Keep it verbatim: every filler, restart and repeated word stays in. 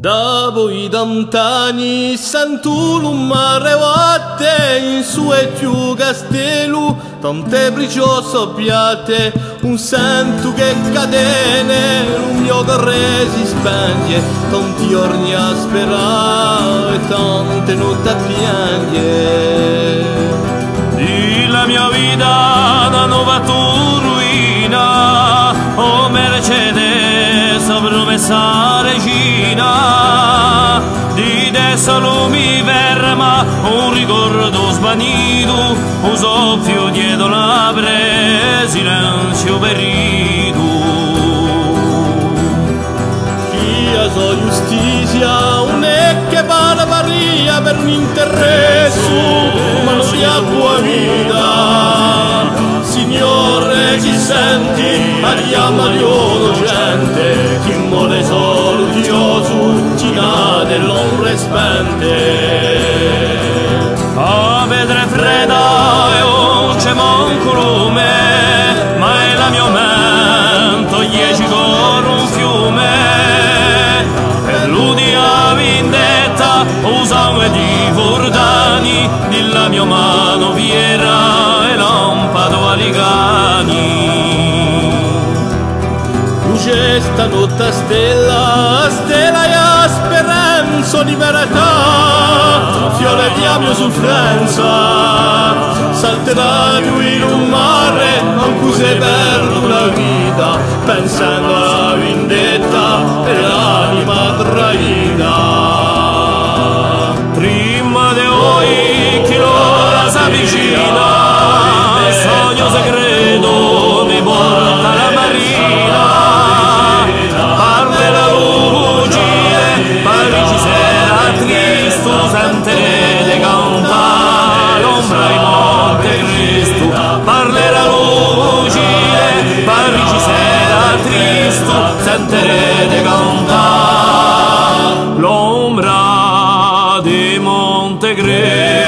Da voi lontani sento il mare vatte in su e più castello, tante briciole soppiate, un sento che catene, un mio corre si spegne, tanti giorni a sperare e tante notti a piangere. Di la mia vita da nuova tu ruina, oh Mercedes, promessa regina, di te solo mi ferma un ricordo svanito, un soffio dietro l'apre, silenzio perito. Io so giustizia, un è che vale paria per un interesse, ma non si ha buona vita. Signore, chi senti, parliamo di gente, chi muore solo Gesù, chi nade l'ombre spente. A vedere fredda e non c'è manco lume, ma è la mia mente, dieci con un fiume, e l'udia vendetta, o sangue di Vordani, della mia mano viera e lampado a ligani. Luce stanotte stella, stella e speranza di verità, fiore di mia soffrenza, salterà in un mare, anche se perdo la vita, pensando alla vendetta e l'anima traita. Prima di voi chi l'ora s'avvicina, sogno segreto mi porta la marina, parlerà luce, Parigi sera tristo, sentirete cantare l'ombra in Monte Cristo, parlerà luce, Parigi sera tristo, sentirete cantare l'ombra di Monte Cristo.